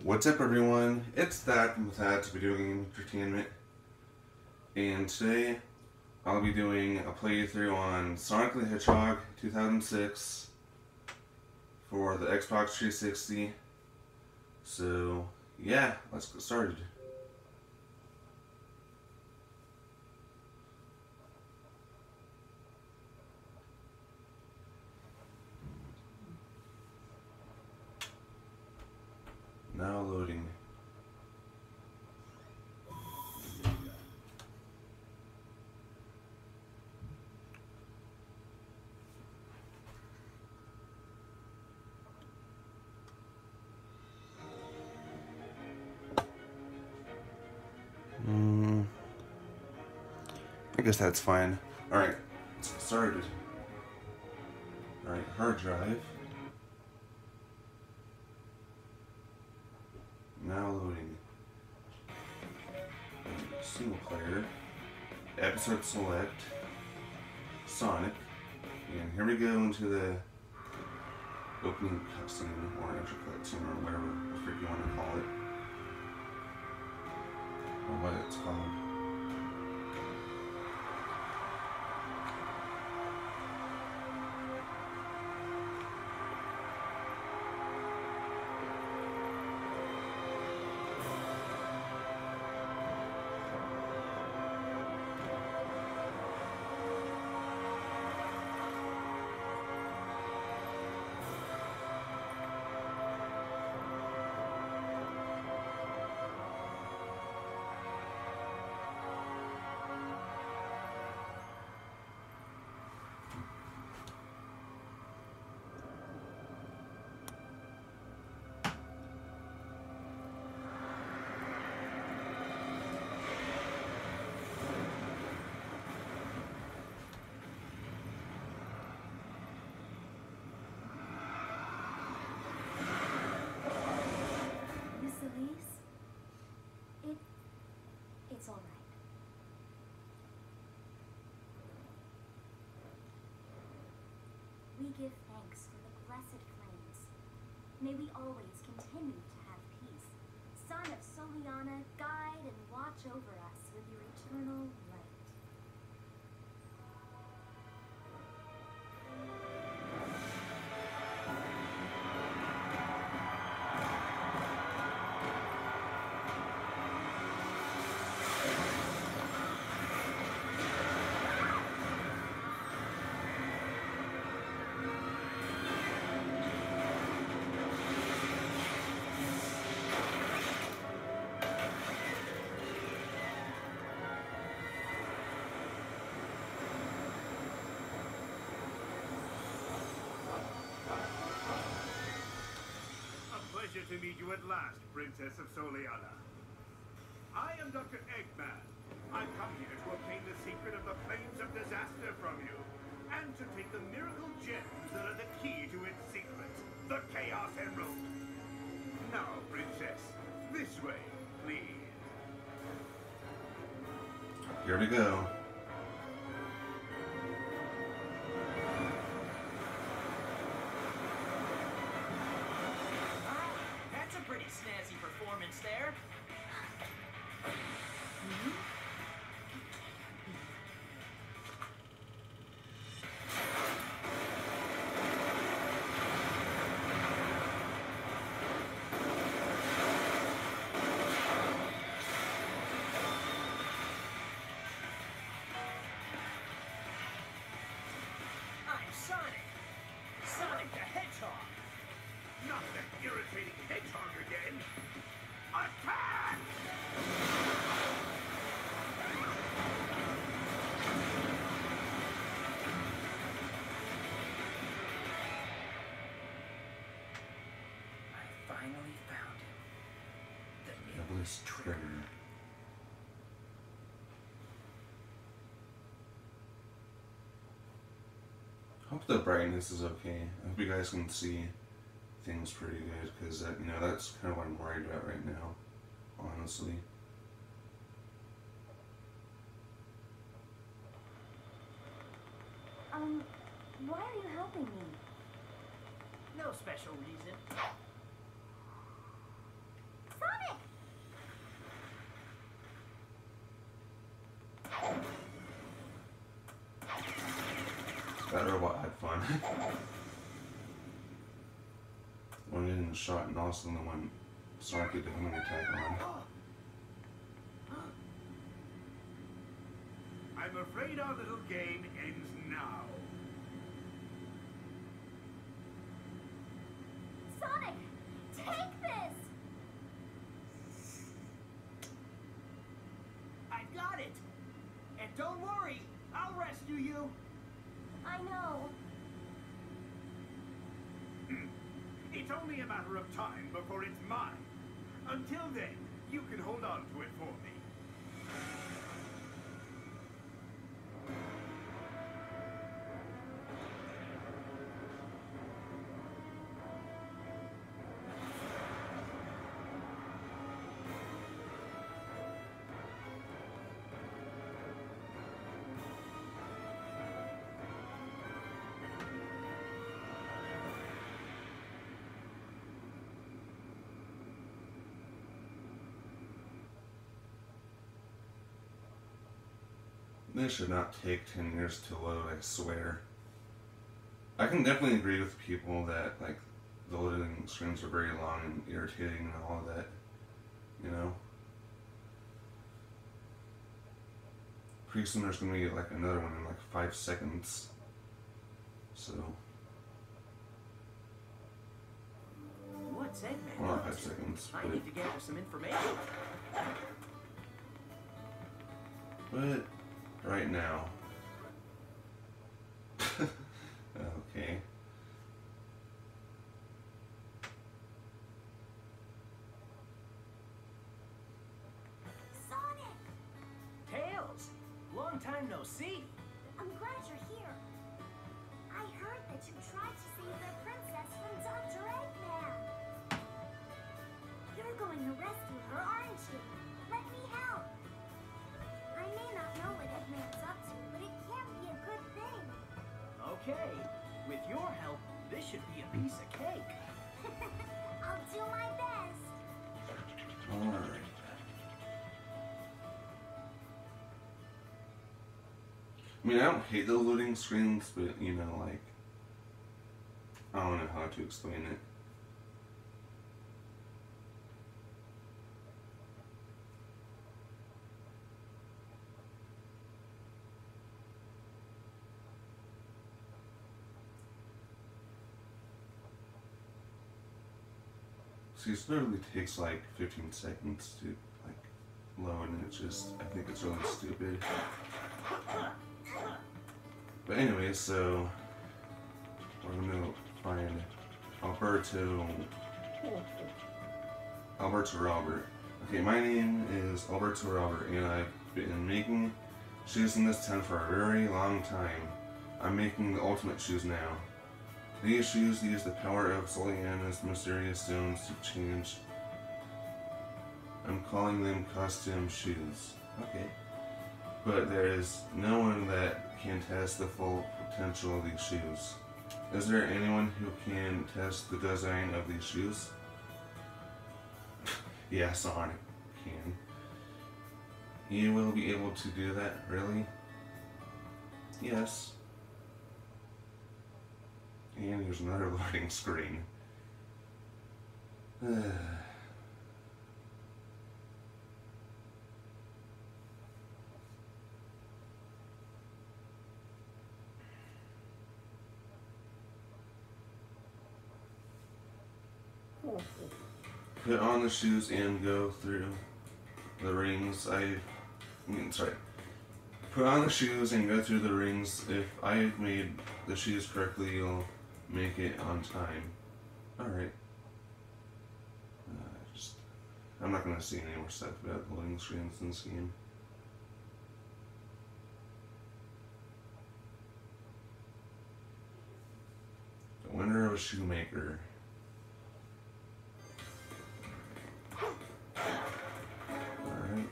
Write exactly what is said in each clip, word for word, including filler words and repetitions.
What's up, everyone? It's that from That's Video Game Entertainment, and today I'll be doing a playthrough on Sonic the Hedgehog two thousand six for the Xbox three sixty. So yeah, let's get started. Now loading. Mm, I guess that's fine. Alright, let's get started. Alright, hard drive. Now loading. Single player. Episode select. Sonic. And here we go into the opening cutscene or intro cutscene or whatever the frick you want to call it. Or what it's called. It, it's all right. We give thanks for the blessed flames. May we always continue to have peace. Son of Soliana, guide and watch over us with your eternal light. To meet you at last, Princess of Soliana. I am Doctor Eggman. I come here to obtain the secret of the Flames of Disaster from you, and to take the miracle gems that are the key to its secret, the Chaos Emerald. Now, Princess, this way, please. Here we go. Pretty snazzy performance there. Mm-hmm. I'm Sonic. Sonic the Hedgehog. Not that irritating hedgehog again. Attack! I finally found him. The Douglas Trigger. Hope the brightness is okay. I hope you guys can see things pretty good, because that, you know, that's kind of what I'm worried about right now, honestly. Um, why are you helping me? No special reason. on. One getting shot and also the one Sonic did an attack on. I'm afraid our little game ends now. Sonic, take this! I got it. And don't worry, I'll rescue you. I know. It's only a matter of time before it's mine. Until then, you can hold on to it for me. This should not take ten years to load, I swear. I can definitely agree with people that, like, the loading screens are very long and irritating and all of that, you know? Pretty soon there's going to be, like, another one in, like, five seconds. So... What's Eggman? Well, not up five to? seconds, I but... need to gather some information. But... right now... okay. Sonic! Tails! Long time no see. I'm glad you're here. I heard that you tried to save the princess from Doctor Eggman. You're going to rescue her, aren't you? Let me help. I may not know what Eggman's up to, but it can be a good thing. Okay, with your help, this should be a piece of cake. I'll do my best. Alright. I mean, I don't hate the loading screens, but, you know, like... I don't know how to explain it. See, it literally takes like fifteen seconds to like load, and it's just, I think it's really stupid. But anyway, so we're gonna find Alberto, Alberto Robert. Okay, my name is Alberto Robert, and I've been making shoes in this town for a very long time. I'm making the ultimate shoes now. These shoes use the power of Soliana's mysterious stones to change. I'm calling them costume shoes. Okay. But there is no one that can test the full potential of these shoes. Is there anyone who can test the design of these shoes? Yeah, Sonic can. You will be able to do that, really? Yes. And here's another loading screen. Put on the shoes and go through the rings. I, I mean, sorry. Put on the shoes and go through the rings. If I've made the shoes correctly, you'll make it on time. Alright. Uh, just, I'm not going to see any more stuff about loading screens in this game. The winner of a shoemaker. Alright.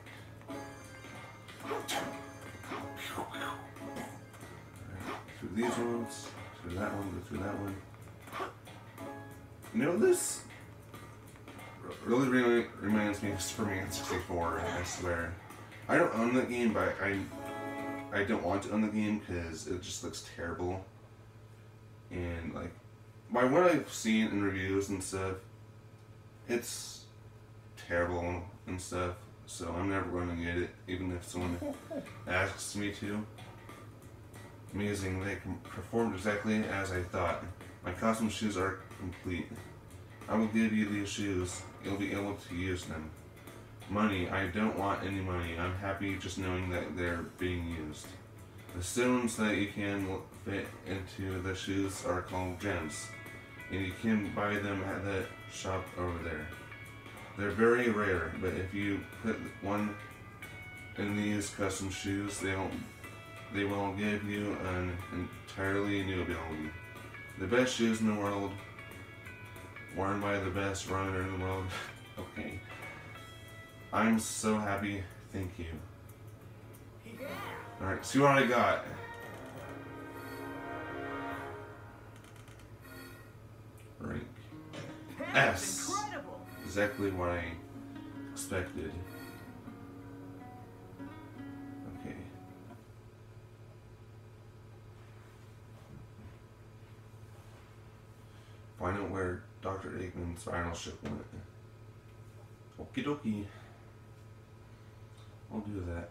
Through these ones, through that one, go through that one. You know, this really, really reminds me of Superman sixty-four, I swear. I don't own that game, but I I don't want to own the game because it just looks terrible. and like by what I've seen in reviews and stuff, it's terrible and stuff. So I'm never going to get it, even if someone asks me to. Amazing, they performed exactly as I thought. My custom shoes are complete. I will give you these shoes. You'll be able to use them. Money, I don't want any money. I'm happy just knowing that they're being used. The stones that you can fit into the shoes are called gems, and you can buy them at the shop over there. They're very rare, but if you put one in these custom shoes, they'll they will give you an entirely new ability. The best shoes in the world, worn by the best runner in the world. Okay. I'm so happy. Thank you. Yeah. Alright, see what I got. Rank. That's S. incredible. Exactly what I expected. Okay. Find out where Doctor Eggman's final ship went. Okie dokie. I'll do that.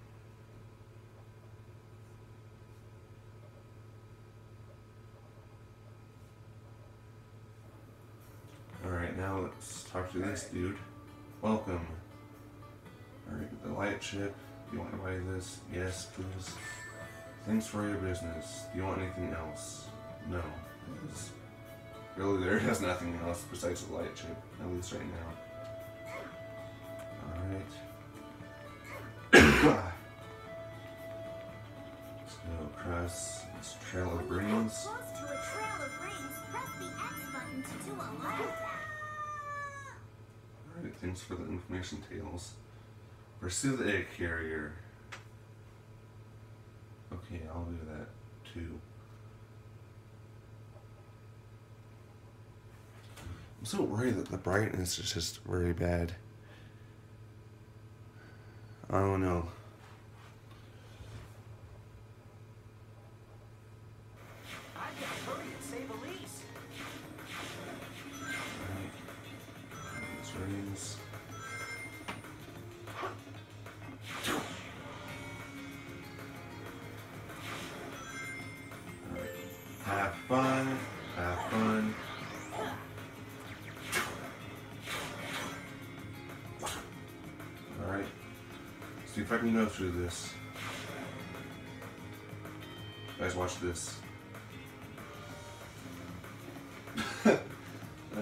Alright, now let's talk to this dude. Welcome. Alright, the light ship. Do you want to buy this? Yes, please. Thanks for your business. Do you want anything else? No. Because really, there is nothing else besides the light ship, at least right now. Alright. Let's go across this trail of brains. Close to a trail of rings, press the X button to do a left. Alright, thanks for the information, Tails. Pursue the egg carrier. Okay, I'll do that too. I'm so worried that the brightness is just very bad. I don't know. I've got to hurry and save Elise. Alright. These rings. Alright. Have fun. Have fun. Alright. See if I can go through this. Guys, watch this. uh,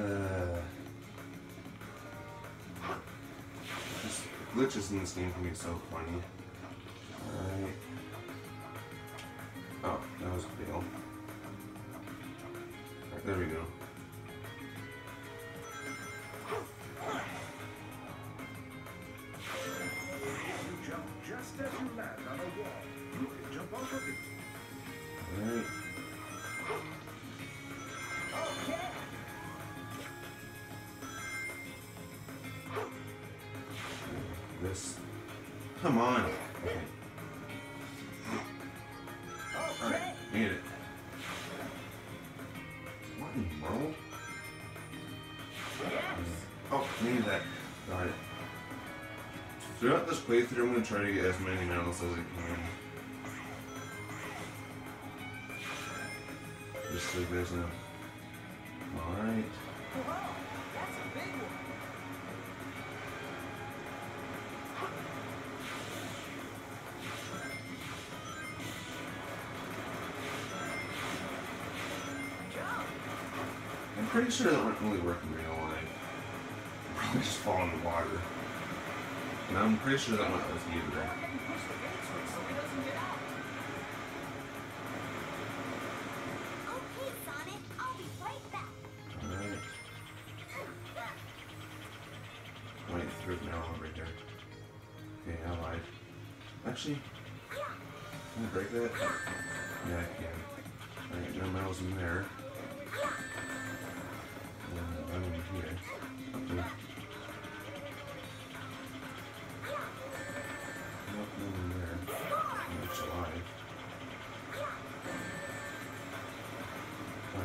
just glitches in this game can be so funny. Alright. Oh, that was a fail. Alright, there we go. You jump just as you land on a wall. You can jump off of it. Alright. Okay. This. Come on. Okay. Alright, made it. What in the world? Oh, needed that. Got it. Throughout this playthrough, I'm going to try to get as many medals as I can. Just so you guys know. Alright. Whoa, that's a big one. Jump. I'm pretty sure that wouldn't really work in real life. I'd probably just fall in the water. And I'm pretty sure that went with you Go today. ahead and push the gate switch so he doesn't get out. Okay, Sonic, I'll be right back. Alright. Wait, through it now over here. Okay, I lied. Actually, can I break that? Yeah, I can. Alright, no medals in there. And I'm in here. Okay. Nothing in there. I'm just alive.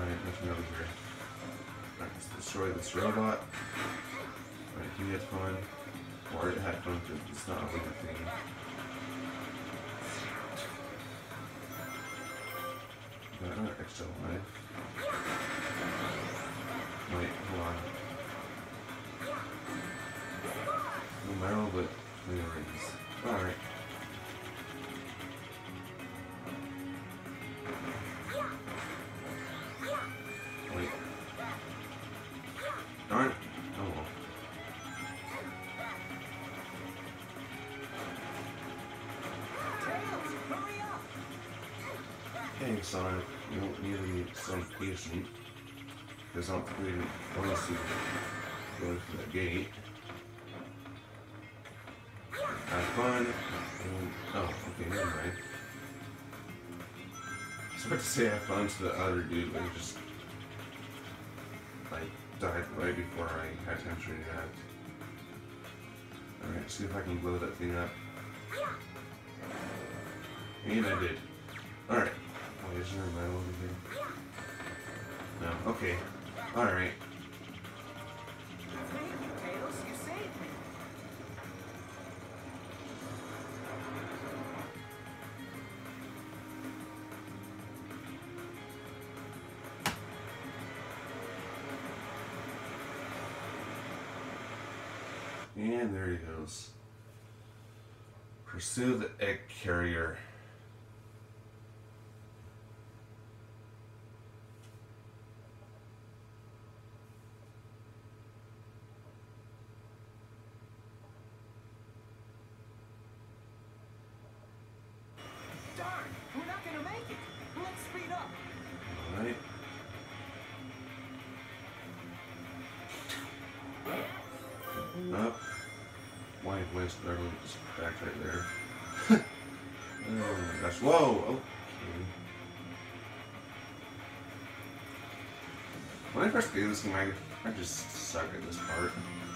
destroy this robot. Right, he had fun. Or it had fun because it's not a living thing. Got another extra life. Wait, hold on. No metal, but three rings. Alright. Wait. Darn it. Oh well. Hurry up! Hey, Sonic, you don't need to be so patient. Because I don't think we want to go through the gate. Have fun. And, oh, okay, never mind. I was about to say have fun to the other dude, but he just like died right before I had time to react. Alright, see if I can blow that thing up. And I did. Alright. Oh, is there a metal over here? No, okay. Alright. Thank you, Tails. You saved me. And there he goes. Pursue the egg carrier. Darn, we're not gonna make it. Let's speed up. Alright. Up. Why waste barely just back right there. Oh my gosh. Whoa! Okay. When I first played this game, I, I just suck at this part.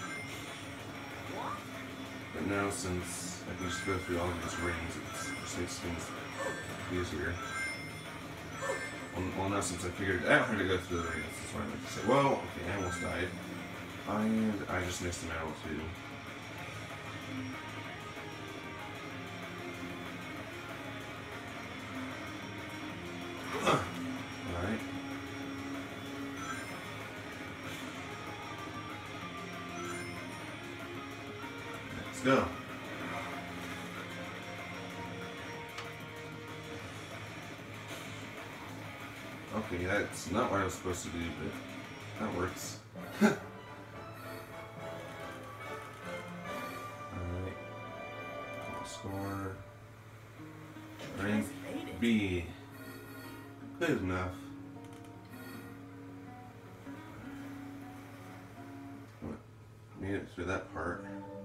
But now, since I can just go through all of these rings, it's, it just makes things easier. Well, well, now since I figured I don't have to go through the rings, that's why I like to say, well, okay, I almost died. And I just missed an arrow too. Alright. Let's go. Okay, that's not what I was supposed to do, but that works. Alright. Score. Rank B. Good enough. Made it through that part.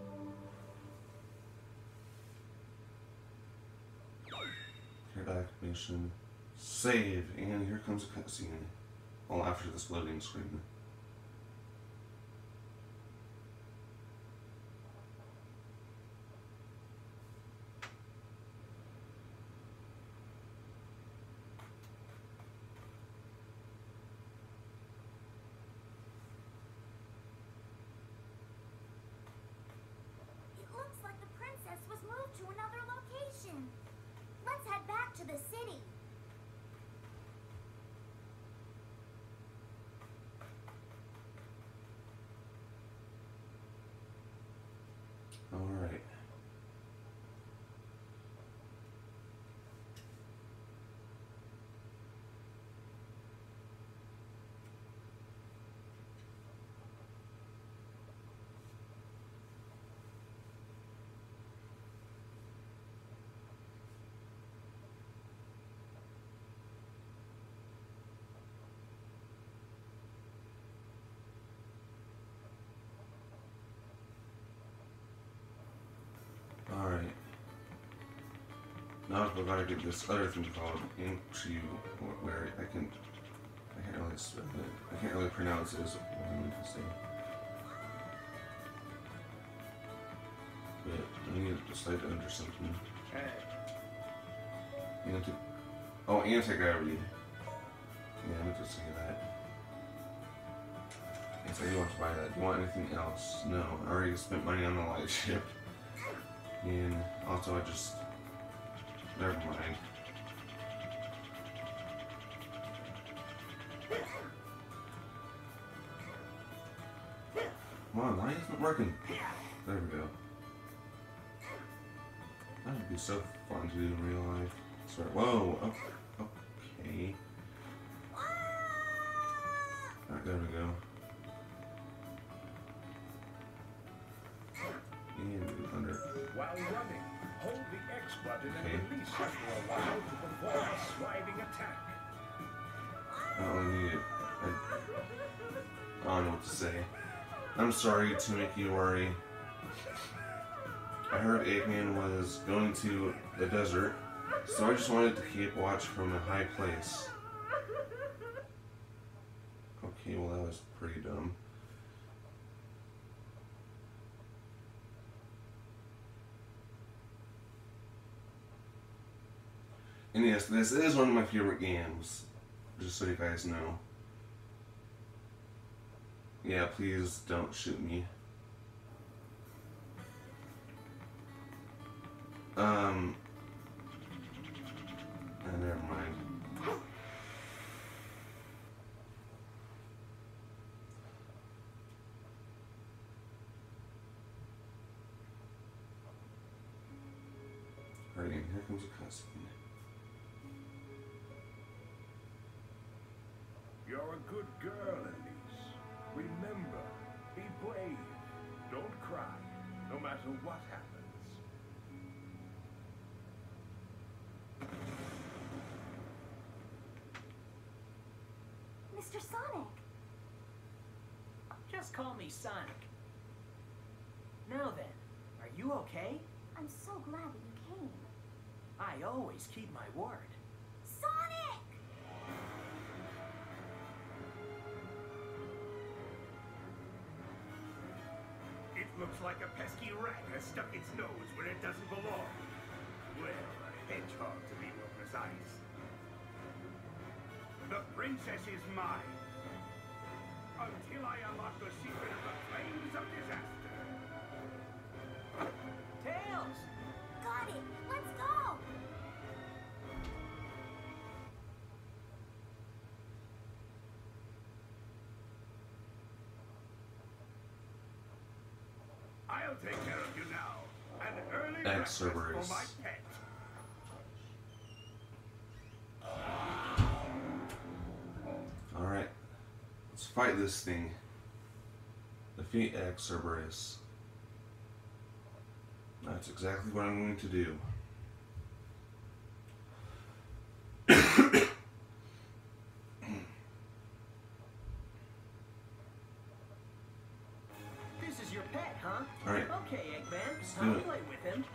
Here, activation. Save, and here comes a cutscene. Well, after this loading screen. It looks like the princess was moved to another location. Let's head back to the city. Alright. Alright. Now I've got to get this other thing called into where I can I can't really spell it. I can't really pronounce it is what I meant to say. But I need to slide under something. Anti oh, anti-gravity. Yeah, I meant to say that. Yes, I do want to buy that. Do you want anything else? No. I already spent money on the light ship. And also I just... Never mind. Come on, why isn't it working? There we go. That would be so fun to do in real life. Sorry. Whoa! Oh, okay. Alright, there we go. And under. While running, hold the X button Okay. and release it for a while to perform a sliding attack. I don't really need it. I, I don't know what to say. I'm sorry to make you worry. I heard Eggman was going to the desert, so I just wanted to keep watch from a high place. Okay, well that was pretty dumb. And yes, this is one of my favorite games, just so you guys know. Yeah, please don't shoot me. Um, uh, never mind. Alright, here comes a cutscene. You're a good girl, Elise. Remember, be brave. Don't cry, no matter what happens. Mister Sonic! Just call me Sonic. Now then, are you okay? I'm so glad that you came. I always keep my word. Sonic! It looks like a pesky rat has stuck its nose where it doesn't belong. Well, a hedgehog to be more precise. The princess is mine. Until I unlock the secret of the flames of disaster. Tails! Got it! Let's go! I'll take care of you now. An early X breakfast for Cerberus. my pet. Alright, let's fight this thing. Defeat X Cerberus. That's exactly what I'm going to do. This is your pet, huh? Alright. Okay, Eggman. Let's do I'll it. play with him.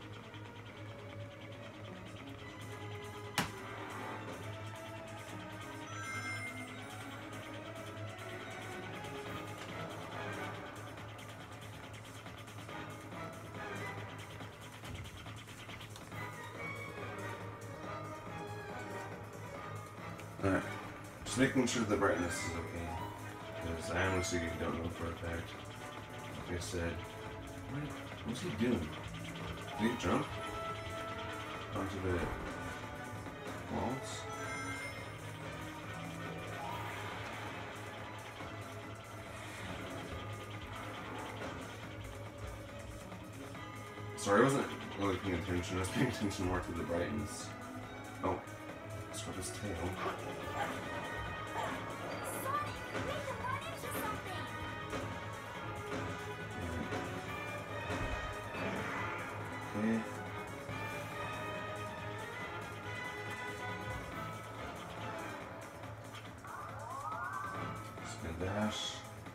Alright, just making sure the brightness is okay. Because I honestly don't know for a fact. Like I said, what, what's he doing? Did he jump onto the walls? Sorry, I wasn't really paying attention. I was paying attention more to the brightness. Oh, let's rub his tail. Sonic! We can run into something! Okay. Spin dash.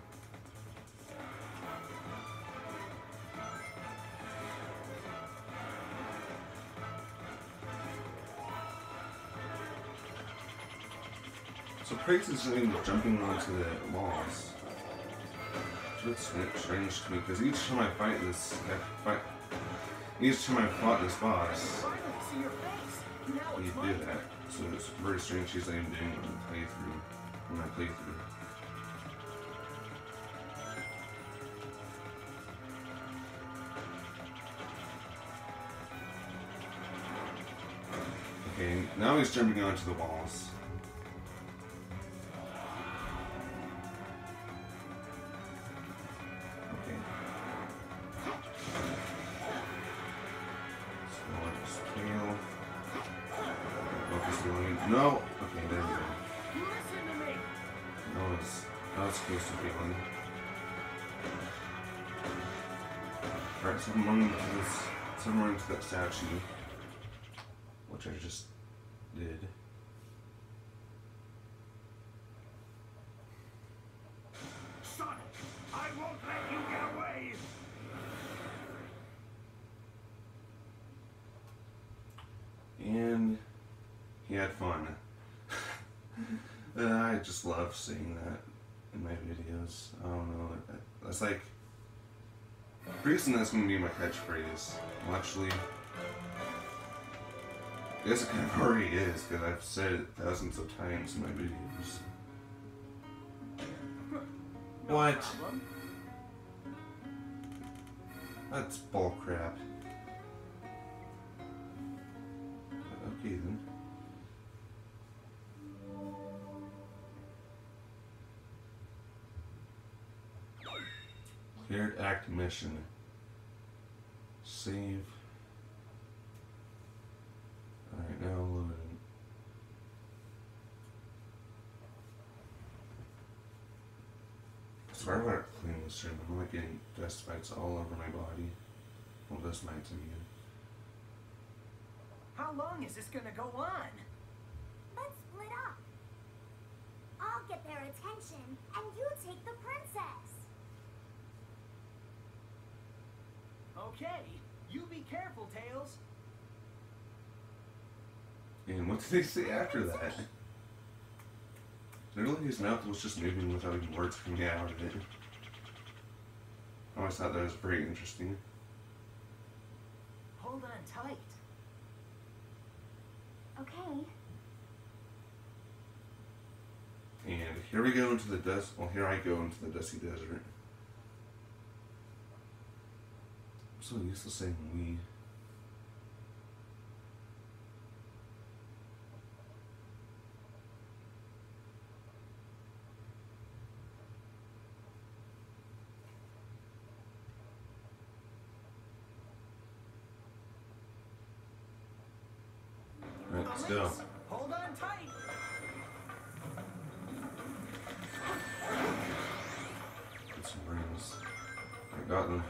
So Kratos is even jumping onto the walls. It's a bit strange to me because each time I fight this, I fight, each time I fought this boss, Finally see your face. Now he it's my did turn. that. So it's very strange he's not even doing it on the playthrough, on my playthrough. Now he's jumping onto the walls. Okay. So let's tail. Focus the line. No! Okay, there we go. Listen to me. That was, that was close to failing. Alright, so I'm running to this, so I'm running to that statue, which I just did. Sonic, I won't let you get away! And he had fun. uh, I just love seeing that in my videos. I don't know, that's like, pretty soon that's gonna be my catchphrase. Well, actually, I guess it kind of already is, because I've said it thousands of times in my videos. No What? problem. That's bullcrap. Okay then. Cleared act mission. Save. Alright, now loading. Sorry about cleaning this room. I'm like getting dust mites all over my body. Well, dust mites again. How long is this gonna go on? Let's split up. I'll get their attention, and you take the princess. Okay, you be careful, Tails. And what did they say after that? Literally his mouth was just moving without even words coming out of it. I always thought that was very interesting. Hold on tight. Okay. And here we go into the dust. Well, here I go into the dusty desert. I'm so used to saying we. Right, let's go. Hold on tight. Get some rings. I got them.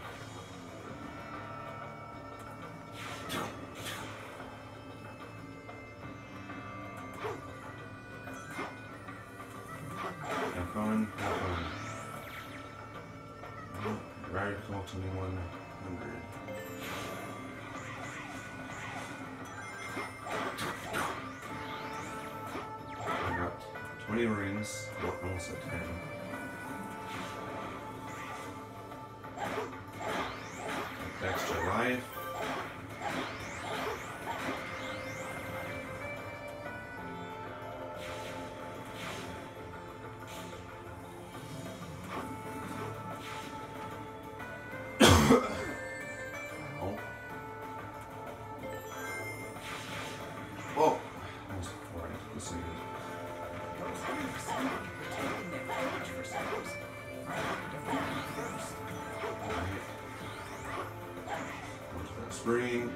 Have fun, have fun. Radical twenty-one hundred. I got twenty rings, well, almost at ten. Extra life. Oh. Oh! Almost before I took the save. Those things seem to be protecting their village for some reason. I have to defend them first. Alright. Go to that spring.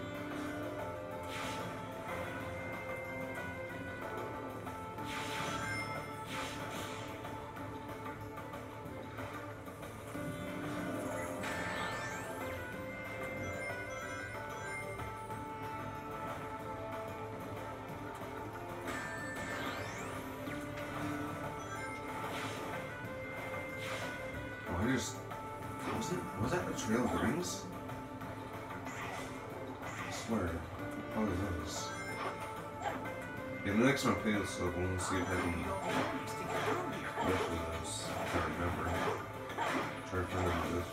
Oh, I just was it was that the Trail of Rings? I swear, it probably was. Yeah, the next one I play this, so we'll see if I can Ways to get through here. go through those. I can't remember. Try to find them this.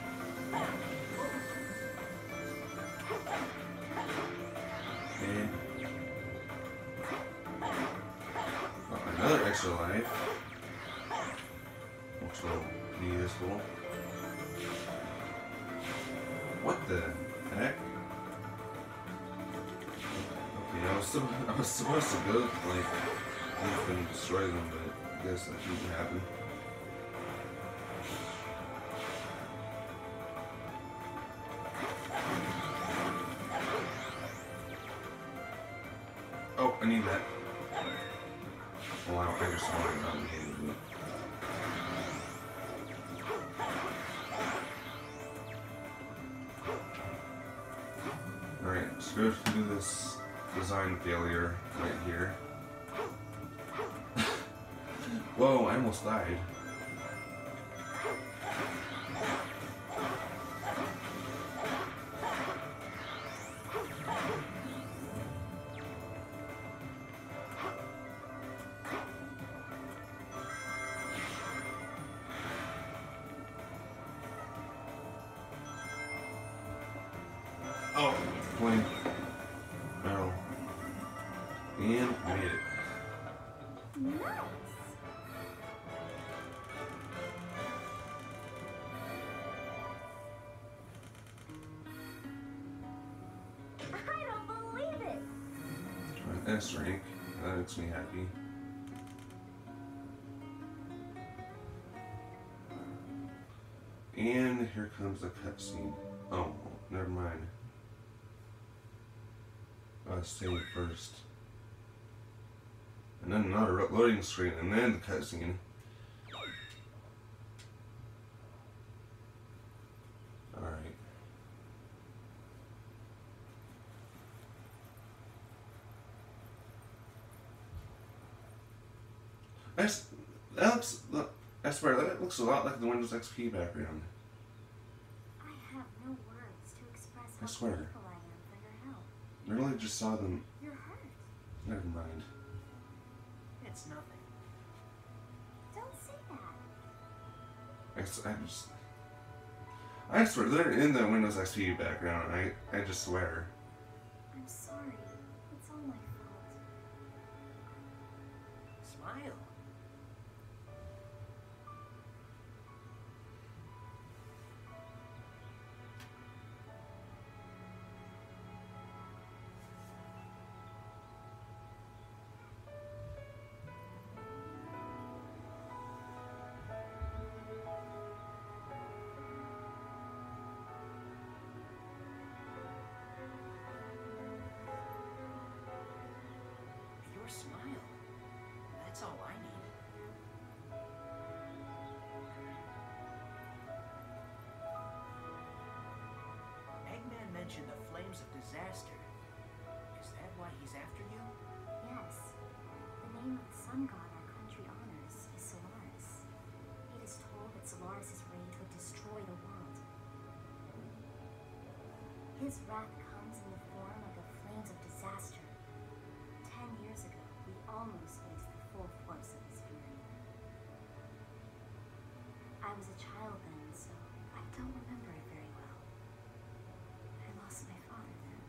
And got another extra life, which will be useful. What the heck? Okay, I was so, I was supposed to go, like, and destroy them, but I guess that didn't happen. Oh, I need that. Well, I don't think there's one around me. Alright, let's go through this design failure right here. Whoa, I almost died. Oh, flame. Barrel. And made it. Nice. I don't believe it. Alright, S rank. That makes me happy. And here comes the cutscene. Oh, never mind. I'll save first. And then another loading screen, and then the cutscene. Alright. That's, that looks, look, I swear, that looks a lot like the Windows X P background. I have no words to express I how swear. grateful I am for your help. I really just saw them. You're hurt. Never mind. It's nothing. Don't say that. I, s- I just. I swear, they're in the Windows X P background. I, I just swear. I'm sorry. It's all my fault. Smile. Your smile. That's all I need. Eggman mentioned the flames of disaster. Is that why he's after you? Yes. The name of the sun god our country honors is Solaris. It is told that Solaris' rage would destroy the world. His wrath comes in the form of the flames of disaster. Ten years ago, we almost faced the full force of his fury. I was a child then, so I don't remember it very well. I lost my father then.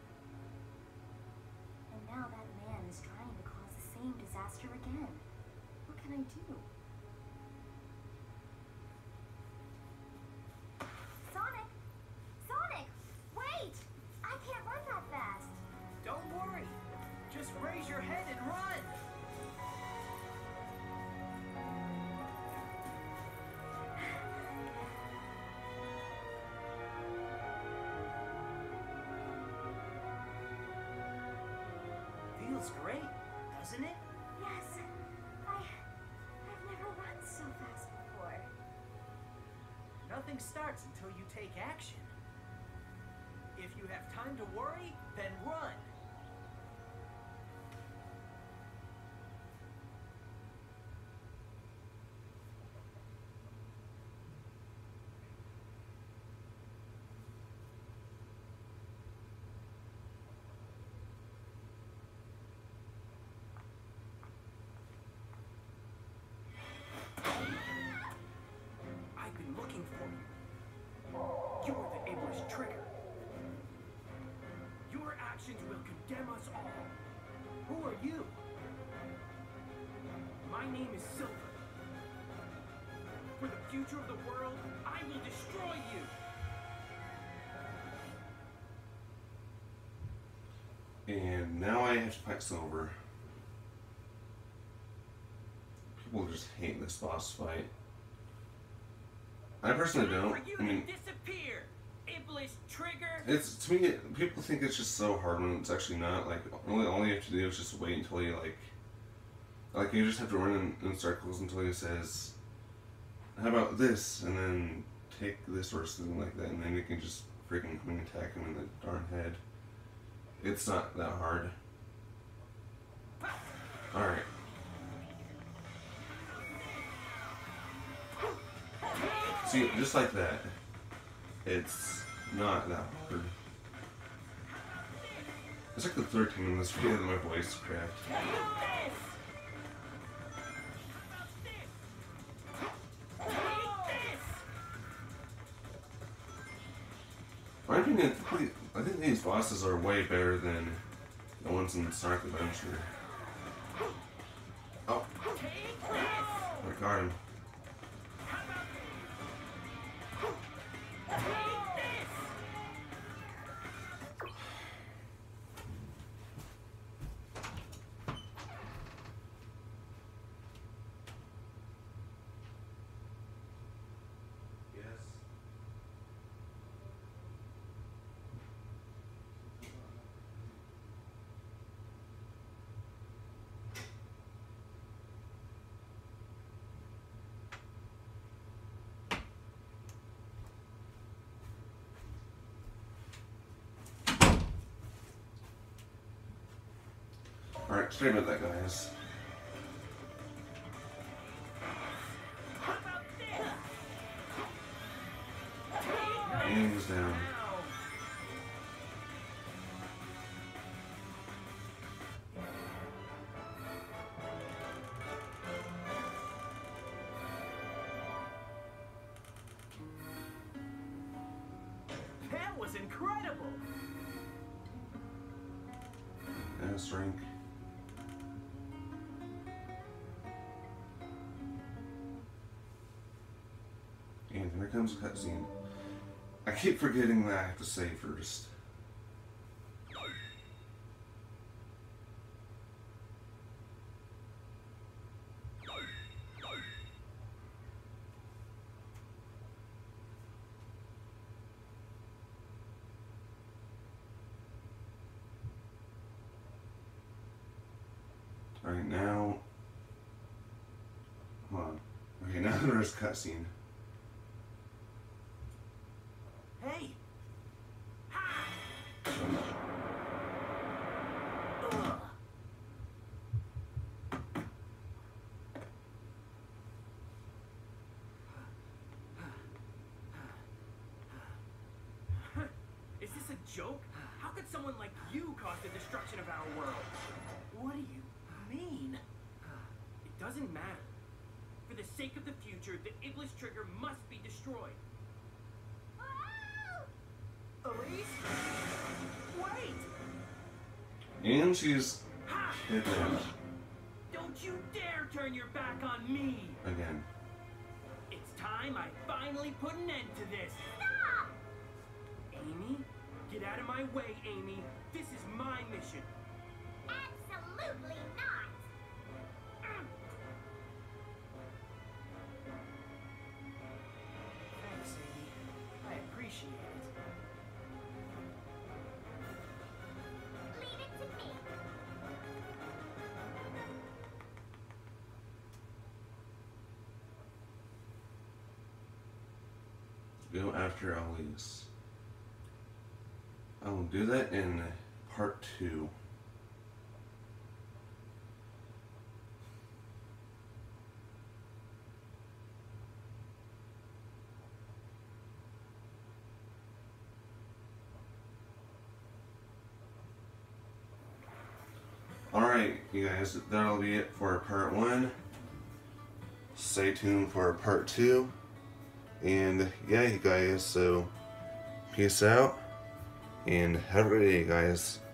And now that man is trying to cause the same disaster again. What can I do? Sonic! Sonic! Wait! I can't run that fast! Don't worry. Just raise your head and run. Feels great, doesn't it? Yes, I... I've never run so fast before. Nothing starts until you take action. If you have time to worry, then run. I've been looking for you. You are the Abler's trigger. Your actions will condemn us all. Who are you? My name is Silver. For the future of the world, I will destroy you. And now I have to fight Silver. People just hate this boss fight. I personally don't. I mean, disappear. Iblis trigger. it's to me. People think it's just so hard when it's actually not. Like, only all you have to do is just wait until he like, like you just have to run in, in circles until he says, "How about this?" and then take this or something like that, and then you can just freaking come and attack him in the darn head. It's not that hard. All right. See, just like that, it's not that hard. It's like the third time in this video that my voice cracked. In my opinion, I think, I think these bosses are way better than the ones in Sonic Adventure. Oh, I got him. Alright, sorry about that, guys. Aim's down. That was incredible. Yes, Rink. And here comes a cutscene. I keep forgetting that I have to say first. Alright, now... Hold on. Okay, now there's cutscene. Hey. Is this a joke? How could someone like you cause the destruction of our world? What do you mean? It doesn't matter. For the sake of the future, the Iblis trigger must be destroyed. Elise? Wait! And she's kidnapped. Don't you dare turn your back on me! Again. It's time I finally put an end to this. Stop! Amy? Get out of my way, Amy. This is my mission. Absolutely not! Thanks, Amy. I appreciate it. Leave it to me. Go after Elise. I will do that in part two. Alright, you guys, that'll be it for part one. Stay tuned for part two. And yeah, you guys, so peace out and have a great day, guys.